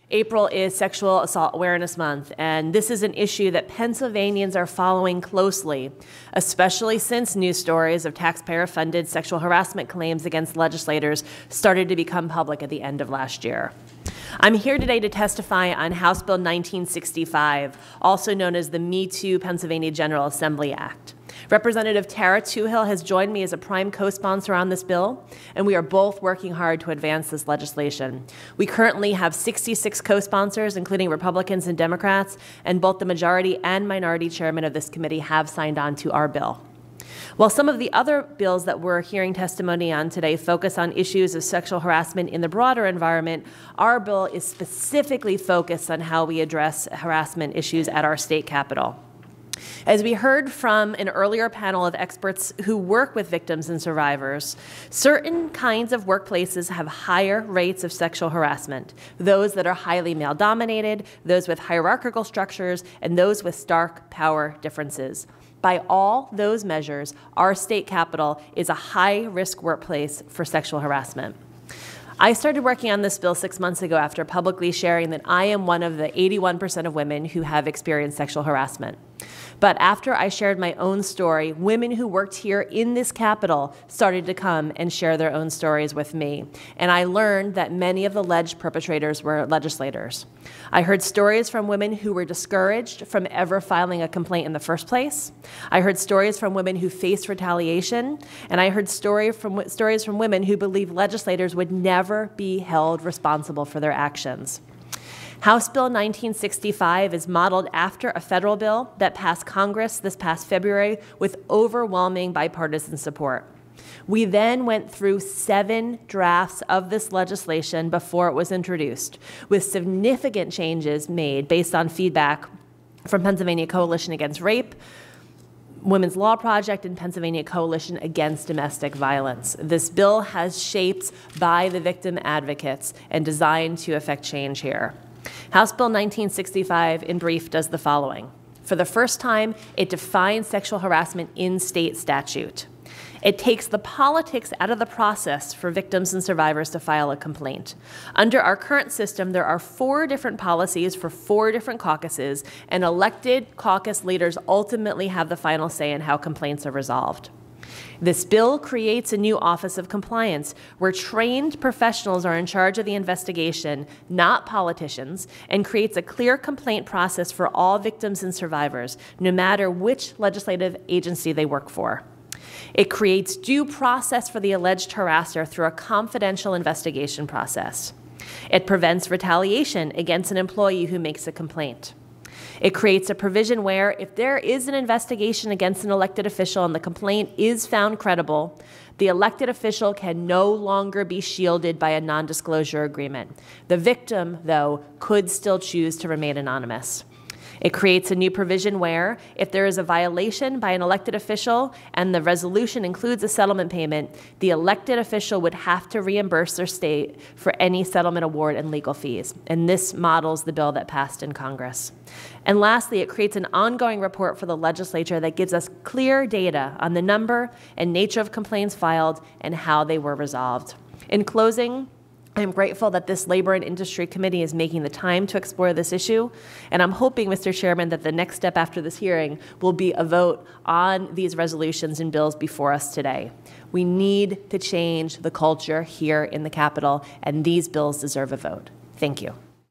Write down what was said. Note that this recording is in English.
April is Sexual Assault Awareness Month, and this is an issue that Pennsylvanians are following closely, especially since news stories of taxpayer-funded sexual harassment claims against legislators started to become public at the end of last year. I'm here today to testify on House Bill 1965, also known as the Me Too Pennsylvania General Assembly Act. Representative Tara Toohill has joined me as a prime co-sponsor on this bill, and we are both working hard to advance this legislation. We currently have 66 co-sponsors, including Republicans and Democrats, and both the majority and minority chairmen of this committee have signed on to our bill. While some of the other bills that we're hearing testimony on today focus on issues of sexual harassment in the broader environment, our bill is specifically focused on how we address harassment issues at our state capitol. As we heard from an earlier panel of experts who work with victims and survivors, certain kinds of workplaces have higher rates of sexual harassment, those that are highly male-dominated, those with hierarchical structures, and those with stark power differences. By all those measures, our state capitol is a high-risk workplace for sexual harassment. I started working on this bill 6 months ago after publicly sharing that I am one of the 81% of women who have experienced sexual harassment. But after I shared my own story, women who worked here in this Capitol started to come and share their own stories with me. And I learned that many of the alleged perpetrators were legislators. I heard stories from women who were discouraged from ever filing a complaint in the first place. I heard stories from women who faced retaliation. And I heard stories from women who believed legislators would never be held responsible for their actions. House Bill 1965 is modeled after a federal bill that passed Congress this past February with overwhelming bipartisan support. We then went through 7 drafts of this legislation before it was introduced, with significant changes made based on feedback from Pennsylvania Coalition Against Rape, Women's Law Project, and Pennsylvania Coalition Against Domestic Violence. This bill has shapes by the victim advocates and designed to effect change here. House Bill 1965, in brief, does the following. For the first time, it defines sexual harassment in state statute. It takes the politics out of the process for victims and survivors to file a complaint. Under our current system, there are 4 different policies for 4 different caucuses, and elected caucus leaders ultimately have the final say in how complaints are resolved. This bill creates a new Office of Compliance where trained professionals are in charge of the investigation, not politicians, and creates a clear complaint process for all victims and survivors, no matter which legislative agency they work for. It creates due process for the alleged harasser through a confidential investigation process. It prevents retaliation against an employee who makes a complaint. It creates a provision where, if there is an investigation against an elected official and the complaint is found credible, the elected official can no longer be shielded by a non-disclosure agreement. The victim, though, could still choose to remain anonymous. It creates a new provision where, if there is a violation by an elected official and the resolution includes a settlement payment, the elected official would have to reimburse their state for any settlement award and legal fees. And this models the bill that passed in Congress. And lastly, it creates an ongoing report for the legislature that gives us clear data on the number and nature of complaints filed and how they were resolved. In closing, I am grateful that this Labor and Industry Committee is making the time to explore this issue, and I'm hoping, Mr. Chairman, that the next step after this hearing will be a vote on these resolutions and bills before us today. We need to change the culture here in the Capitol, and these bills deserve a vote. Thank you.